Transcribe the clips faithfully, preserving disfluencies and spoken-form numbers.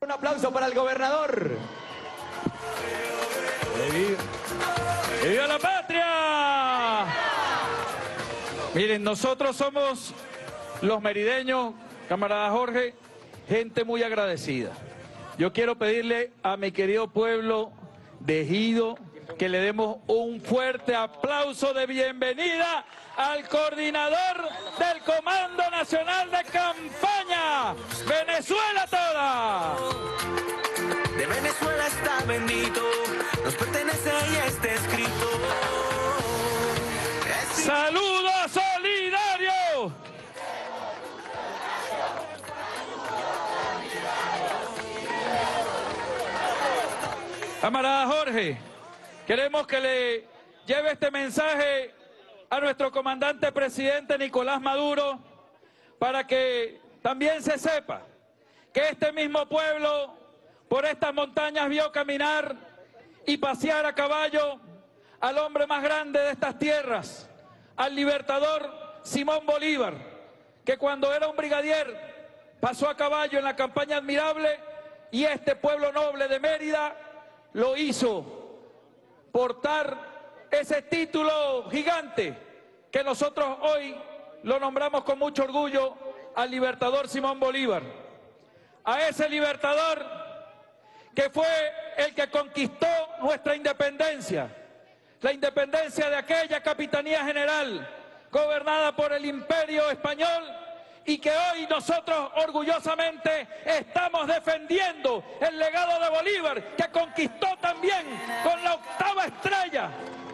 Un aplauso para el gobernador. ¡Viva la patria! Miren, nosotros somos los merideños, camarada Jorge, gente muy agradecida. Yo quiero pedirle a mi querido pueblo de Ejido que le demos un fuerte aplauso de bienvenida al coordinador del Comando Nacional de Campaña, Venezuela toda. De Venezuela está bendito, nos pertenece y está escrito. ¡Saludos solidarios! Camarada Jorge, queremos que le lleve este mensaje a nuestro comandante presidente Nicolás Maduro para que también se sepa que este mismo pueblo por estas montañas vio caminar y pasear a caballo al hombre más grande de estas tierras, al libertador Simón Bolívar, que cuando era un brigadier pasó a caballo en la campaña Admirable y este pueblo noble de Mérida lo hizo portar ese título gigante que nosotros hoy lo nombramos con mucho orgullo al libertador Simón Bolívar. A ese libertador que fue el que conquistó nuestra independencia, la independencia de aquella Capitanía General gobernada por el Imperio Español y que hoy nosotros orgullosamente estamos defendiendo el legado de Bolívar, que conquistó también con la octava estrella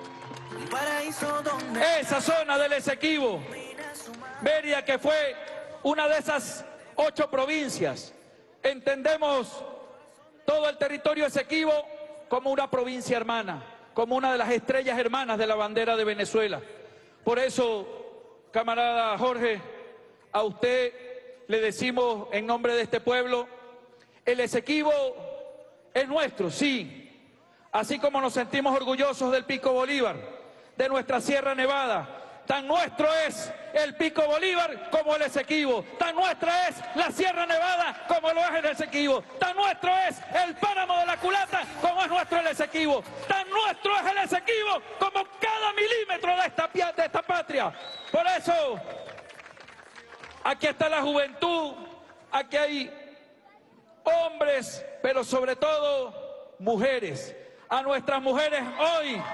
esa zona del Esequibo, Mérida, que fue una de esas ocho provincias. Entendemos todo el territorio Esequibo como una provincia hermana, como una de las estrellas hermanas de la bandera de Venezuela. Por eso, camarada Jorge, a usted le decimos en nombre de este pueblo, el Esequibo es nuestro, sí, así como nos sentimos orgullosos del Pico Bolívar, de nuestra Sierra Nevada. Tan nuestro es el Pico Bolívar como el Esequibo. Tan nuestra es la Sierra Nevada como lo es el Esequibo. Tan nuestro es el Páramo de la Culata como es nuestro el Esequibo. Tan nuestro es el Esequibo como cada milímetro de esta, de esta patria. Por eso, aquí está la juventud, aquí hay hombres, pero sobre todo mujeres. A nuestras mujeres hoy,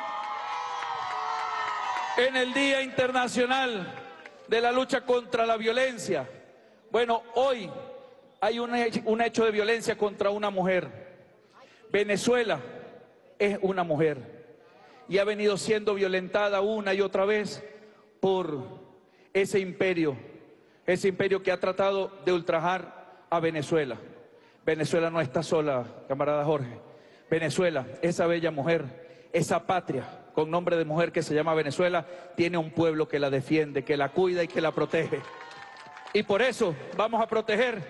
en el Día Internacional de la Lucha contra la Violencia. Bueno, hoy hay un hecho, un hecho de violencia contra una mujer. Venezuela es una mujer y ha venido siendo violentada una y otra vez por ese imperio, ese imperio que ha tratado de ultrajar a Venezuela. Venezuela no está sola, camarada Jorge. Venezuela, esa bella mujer, esa patria con nombre de mujer que se llama Venezuela, tiene un pueblo que la defiende, que la cuida y que la protege. Y por eso vamos a proteger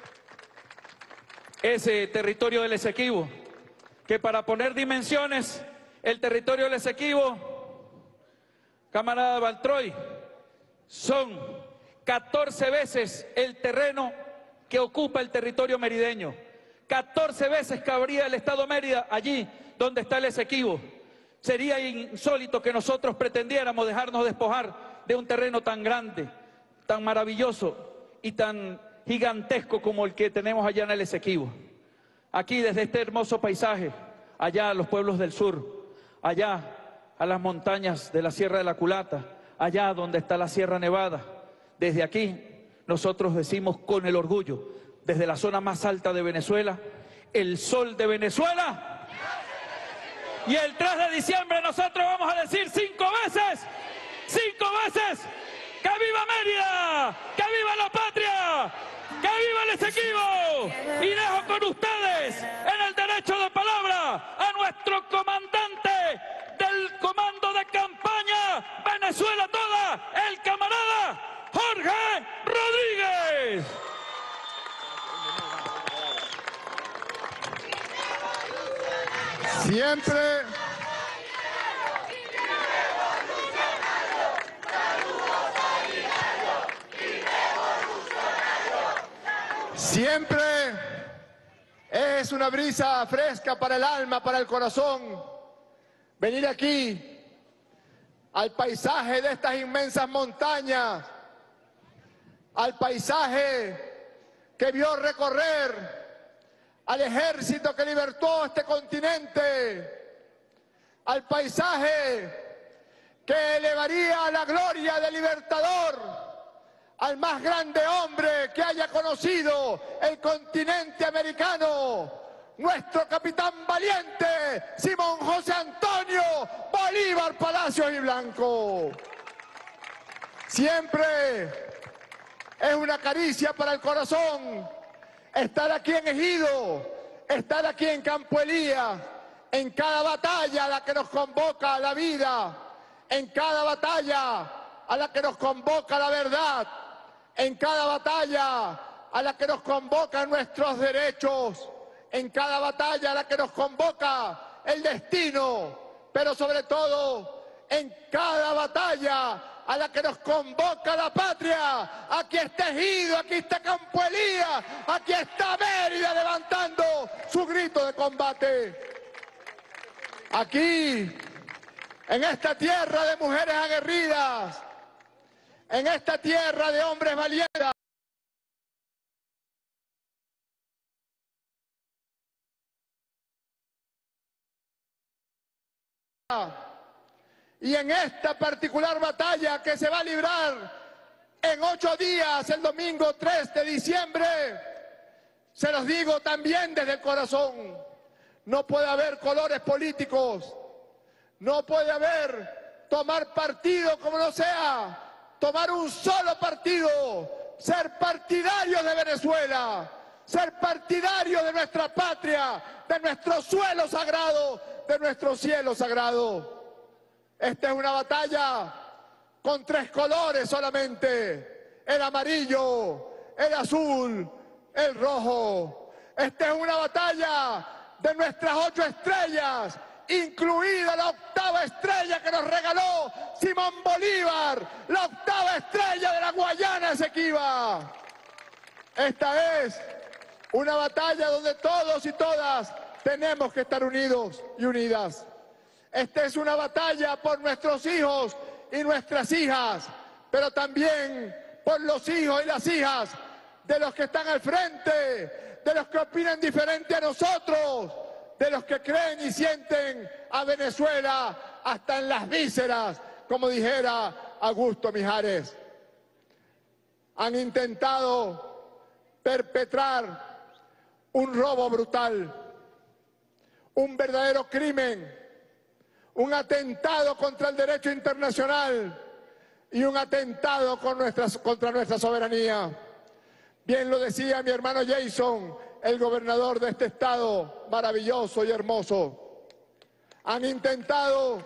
ese territorio del Esequibo, que para poner dimensiones, el territorio del Esequibo, camarada Baltroy, son catorce veces el terreno que ocupa el territorio merideño. catorce veces cabría el Estado Mérida allí donde está el Esequibo. Sería insólito que nosotros pretendiéramos dejarnos despojar de un terreno tan grande, tan maravilloso y tan gigantesco como el que tenemos allá en el Esequibo. Aquí, desde este hermoso paisaje, allá a los pueblos del sur, allá a las montañas de la Sierra de la Culata, allá donde está la Sierra Nevada, desde aquí nosotros decimos con el orgullo, desde la zona más alta de Venezuela, el sol de Venezuela. Y el tres de diciembre nosotros vamos a decir cinco veces, cinco veces, ¡que viva Mérida! ¡Que viva la patria! ¡Que viva el Esequibo! Y dejo con ustedes, en el derecho de palabra, a nuestro comandante del Comando de Campaña Venezuela Toda, el camarada Jorge Rodríguez. Siempre, siempre he es una brisa fresca para el alma, para el corazón, venir aquí, al paisaje de estas inmensas montañas, al paisaje que vio recorrer al ejército que libertó este continente, al paisaje que elevaría a la gloria del libertador al más grande hombre que haya conocido el continente americano, nuestro capitán valiente, Simón José Antonio Bolívar Palacios y Blanco. Siempre es una caricia para el corazón estar aquí en Ejido, estar aquí en Campo Elías, en cada batalla a la que nos convoca la vida, en cada batalla a la que nos convoca la verdad, en cada batalla a la que nos convocan nuestros derechos, en cada batalla a la que nos convoca el destino, pero sobre todo en cada batalla a la que nos convoca la patria. Aquí está Ejido, aquí está Campo Elías, aquí está Mérida levantando su grito de combate. Aquí, en esta tierra de mujeres aguerridas, en esta tierra de hombres valientes, y en esta particular batalla que se va a librar en ocho días, el domingo tres de diciembre, se los digo también desde el corazón, no puede haber colores políticos, no puede haber tomar partido como no sea, tomar un solo partido, ser partidarios de Venezuela, ser partidarios de nuestra patria, de nuestro suelo sagrado, de nuestro cielo sagrado. Esta es una batalla con tres colores solamente, el amarillo, el azul, el rojo. Esta es una batalla de nuestras ocho estrellas, incluida la octava estrella que nos regaló Simón Bolívar, la octava estrella de la Guayana Esequiba. Esta es una batalla donde todos y todas tenemos que estar unidos y unidas. Esta es una batalla por nuestros hijos y nuestras hijas, pero también por los hijos y las hijas de los que están al frente, de los que opinan diferente a nosotros, de los que creen y sienten a Venezuela hasta en las vísceras, como dijera Augusto Mijares. Han intentado perpetrar un robo brutal, un verdadero crimen, un atentado contra el derecho internacional y un atentado con nuestra, contra nuestra soberanía. Bien lo decía mi hermano Jason, el gobernador de este estado maravilloso y hermoso. Han intentado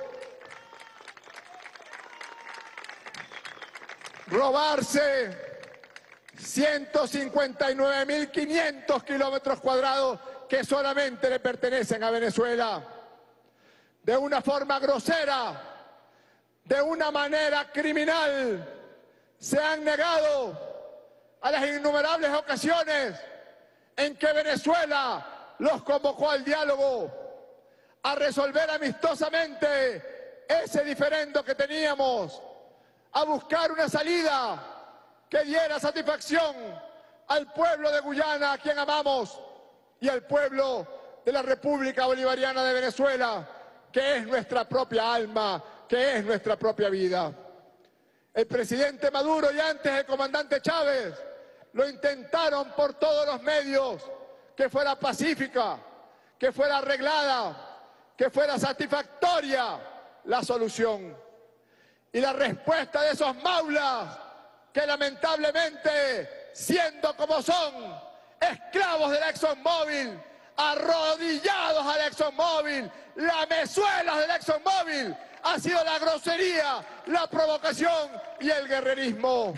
robarse ciento cincuenta y nueve mil quinientos kilómetros cuadrados que solamente le pertenecen a Venezuela. De una forma grosera, de una manera criminal, se han negado a las innumerables ocasiones en que Venezuela los convocó al diálogo, a resolver amistosamente ese diferendo que teníamos, a buscar una salida que diera satisfacción al pueblo de Guyana, a quien amamos, y al pueblo de la República Bolivariana de Venezuela, que es nuestra propia alma, que es nuestra propia vida. El presidente Maduro y antes el comandante Chávez lo intentaron por todos los medios, que fuera pacífica, que fuera arreglada, que fuera satisfactoria la solución. Y la respuesta de esos maulas, que lamentablemente, siendo como son, esclavos de la ExxonMobil, arrodillados a la ExxonMobil, lamezuelas de la ExxonMobil, ha sido la grosería, la provocación y el guerrerismo.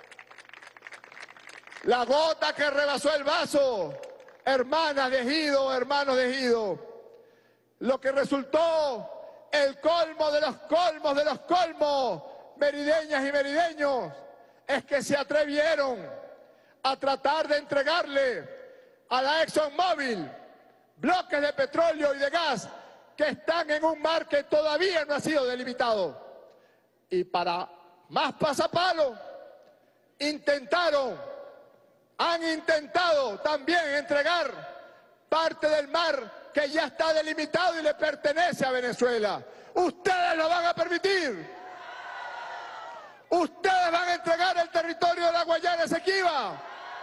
La gota que rebasó el vaso, hermanas de Ejido, hermanos de Ejido, lo que resultó el colmo de los colmos de los colmos, merideñas y merideños, es que se atrevieron a tratar de entregarle a la ExxonMobil bloques de petróleo y de gas que están en un mar que todavía no ha sido delimitado. Y para más pasapalo, intentaron, han intentado también entregar parte del mar que ya está delimitado y le pertenece a Venezuela. ¿Ustedes lo van a permitir? ¿Ustedes van a entregar el territorio de la Guayana Esequiba?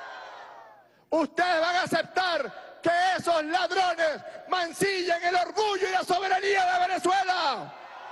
¿Ustedes van a aceptar que esos ladrones mancillen el orgullo y la soberanía de Venezuela?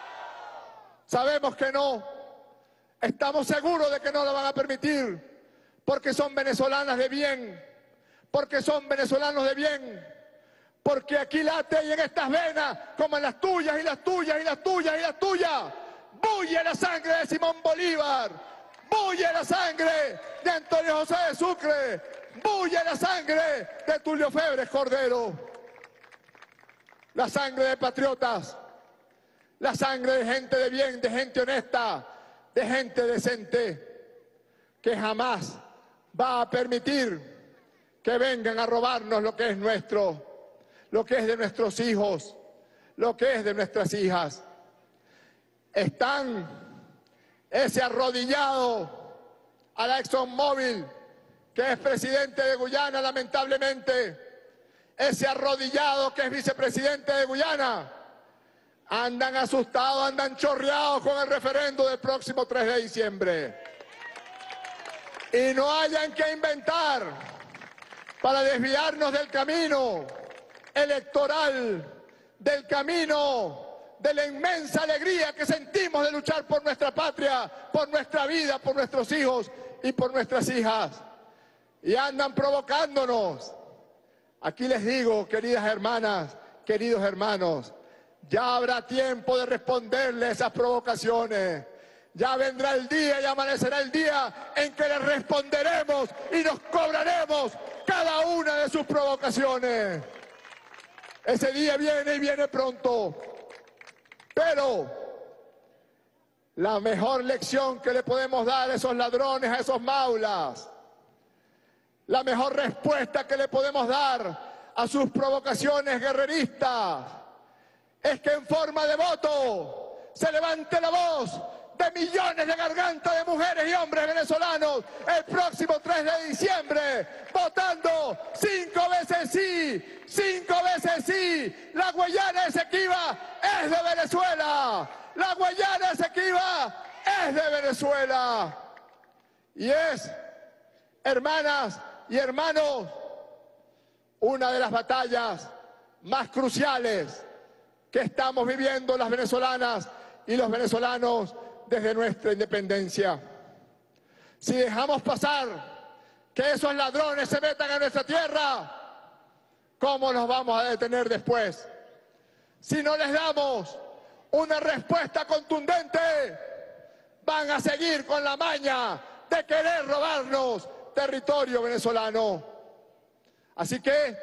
Sabemos que no. Estamos seguros de que no lo van a permitir, porque son venezolanas de bien, porque son venezolanos de bien, porque aquí late y en estas venas, como en las tuyas y las tuyas y las tuyas y las tuyas, bulle la sangre de Simón Bolívar, bulle la sangre de Antonio José de Sucre, bulle la sangre de Tulio Febres Cordero, la sangre de patriotas, la sangre de gente de bien, de gente honesta, de gente decente, que jamás va a permitir que vengan a robarnos lo que es nuestro, lo que es de nuestros hijos, lo que es de nuestras hijas. Están ese arrodillado a la ExxonMobil, que es presidente de Guyana, lamentablemente, ese arrodillado que es vicepresidente de Guyana, andan asustados, andan chorreados con el referendo del próximo tres de diciembre. Y no hayan que inventar para desviarnos del camino electoral, del camino de la inmensa alegría que sentimos de luchar por nuestra patria, por nuestra vida, por nuestros hijos y por nuestras hijas. Y andan provocándonos. Aquí les digo, queridas hermanas, queridos hermanos, ya habrá tiempo de responderle a esas provocaciones. Ya vendrá el día y amanecerá el día en que les responderemos y nos cobraremos cada una de sus provocaciones. Ese día viene y viene pronto. Pero la mejor lección que le podemos dar a esos ladrones, a esos maulas, la mejor respuesta que le podemos dar a sus provocaciones guerreristas, es que en forma de voto se levante la voz de millones de gargantas de mujeres y hombres venezolanos el próximo tres de diciembre, votando cinco veces sí, cinco veces sí. La Guayana Esequiba es de Venezuela, la Guayana Esequiba es de Venezuela. Y es, hermanas y hermanos, una de las batallas más cruciales que estamos viviendo las venezolanas y los venezolanos desde nuestra independencia. Si dejamos pasar que esos ladrones se metan a nuestra tierra, ¿cómo nos vamos a detener después? Si no les damos una respuesta contundente, van a seguir con la maña de querer robarnos territorio venezolano. Así que,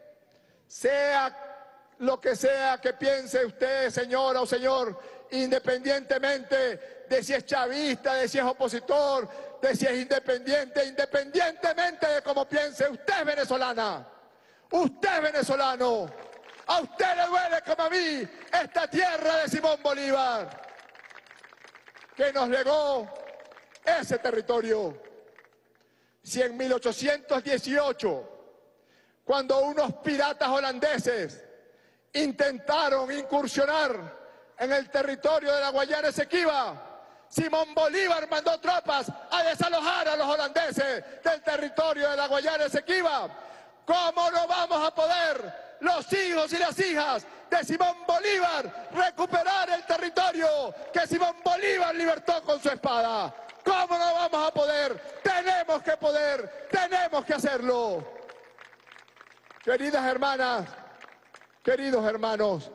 sea lo que sea que piense usted, señora o señor, independientemente de si es chavista, de si es opositor, de si es independiente, independientemente de cómo piense, usted es venezolana, usted es venezolano, a usted le duele como a mí esta tierra de Simón Bolívar, que nos legó ese territorio. Si en mil ochocientos dieciocho, cuando unos piratas holandeses intentaron incursionar en el territorio de la Guayana Esequiba, Simón Bolívar mandó tropas a desalojar a los holandeses del territorio de la Guayana Esequiba. ¿Cómo no vamos a poder, los hijos y las hijas de Simón Bolívar, recuperar el territorio que Simón Bolívar libertó con su espada? ¿Cómo no vamos a poder? Tenemos que poder, tenemos que hacerlo. Queridas hermanas, queridos hermanos,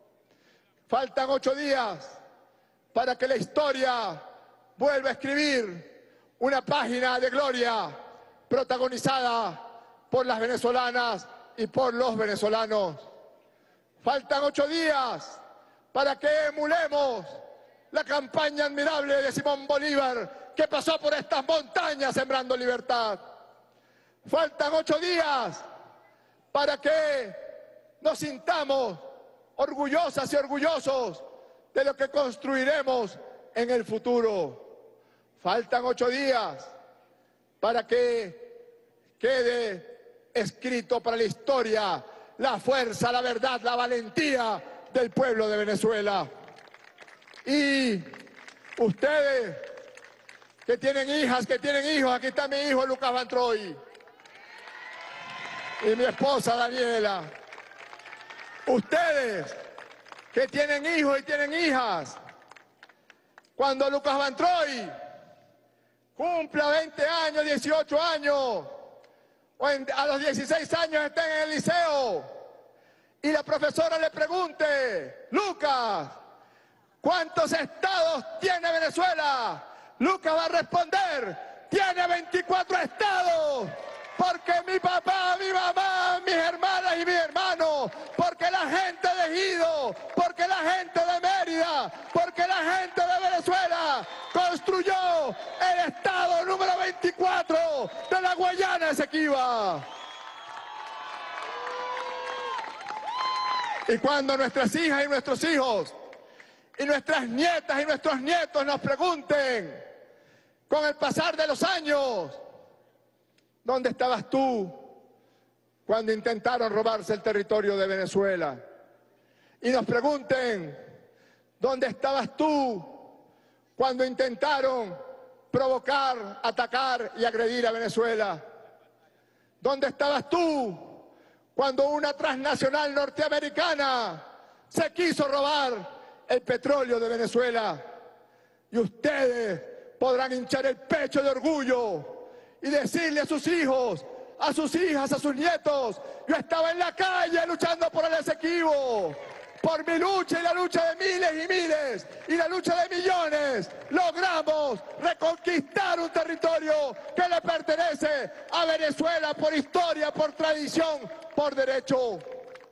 faltan ocho días para que la historia vuelva a escribir una página de gloria protagonizada por las venezolanas y por los venezolanos. Faltan ocho días para que emulemos la campaña admirable de Simón Bolívar, que pasó por estas montañas sembrando libertad. Faltan ocho días para que nos sintamos orgullosas y orgullosos de lo que construiremos en el futuro. Faltan ocho días para que quede escrito para la historia la fuerza, la verdad, la valentía del pueblo de Venezuela. Y ustedes que tienen hijas, que tienen hijos, aquí está mi hijo Lucas Van Troy y mi esposa Daniela. Ustedes que tienen hijos y tienen hijas, cuando Lucas Van Troy cumpla veinte años, dieciocho años, o en, a los dieciséis años estén en el liceo, y la profesora le pregunte, Lucas, ¿cuántos estados tiene Venezuela? Lucas va a responder, tiene veinticuatro estados, porque mi papá, mi mamá, mis hermanas y mis hermanos, porque la gente de Ejido, porque la gente de Mérida, porque la gente de Venezuela construyó el estado número veinticuatro de la Guayana Esequiba. Y cuando nuestras hijas y nuestros hijos y nuestras nietas y nuestros nietos nos pregunten, con el pasar de los años, ¿dónde estabas tú cuando intentaron robarse el territorio de Venezuela? Y nos pregunten, ¿dónde estabas tú cuando intentaron provocar, atacar y agredir a Venezuela? ¿Dónde estabas tú cuando una transnacional norteamericana se quiso robar el petróleo de Venezuela? Y ustedes podrán hinchar el pecho de orgullo y decirle a sus hijos, a sus hijas, a sus nietos, yo estaba en la calle luchando por el Esequibo, por mi lucha y la lucha de miles y miles y la lucha de millones, logramos reconquistar un territorio que le pertenece a Venezuela por historia, por tradición, por derecho.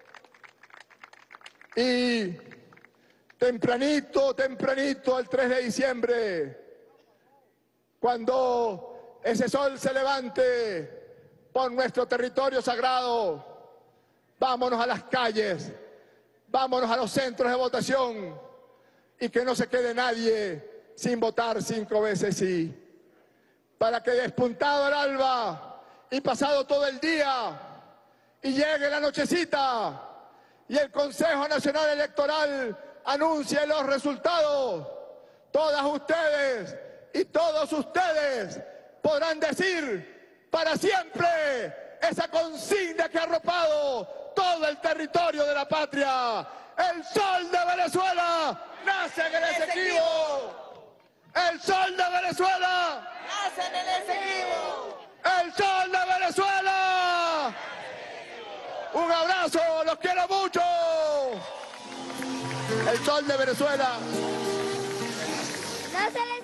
Y tempranito, tempranito, el tres de diciembre, cuando ese sol se levante por nuestro territorio sagrado, vámonos a las calles, vámonos a los centros de votación y que no se quede nadie sin votar cinco veces sí. Para que despuntado el alba y pasado todo el día y llegue la nochecita y el Consejo Nacional Electoral anuncie los resultados, todas ustedes y todos ustedes podrán decir para siempre esa consigna que ha arropado todo el territorio de la patria. El sol de Venezuela nace en el Esequibo. El sol de Venezuela nace en el Esequibo. El sol de Venezuela. Un abrazo, los quiero mucho. El sol de Venezuela Nace en el